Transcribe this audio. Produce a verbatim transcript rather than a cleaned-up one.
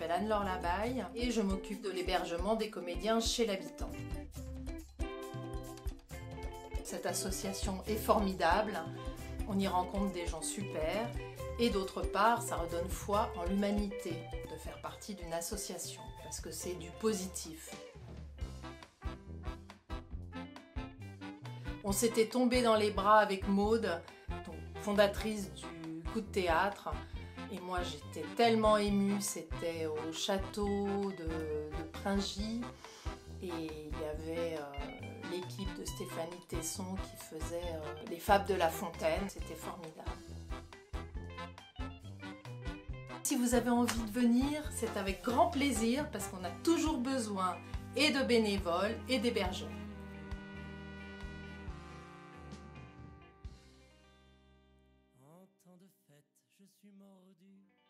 m'appelle Anne-Laure Labaille et je m'occupe de l'hébergement des comédiens chez l'habitant. Cette association est formidable, on y rencontre des gens super et d'autre part, ça redonne foi en l'humanité de faire partie d'une association parce que c'est du positif. On s'était tombé dans les bras avec Maude, fondatrice du Coup de Théâtre, et moi j'étais tellement émue, c'était au château de, de Pringy, et il y avait euh, l'équipe de Stéphanie Tesson qui faisait euh, les Fables de La Fontaine, c'était formidable. Si vous avez envie de venir, c'est avec grand plaisir parce qu'on a toujours besoin et de bénévoles et d'hébergeurs. En temps de fête, je suis mordu.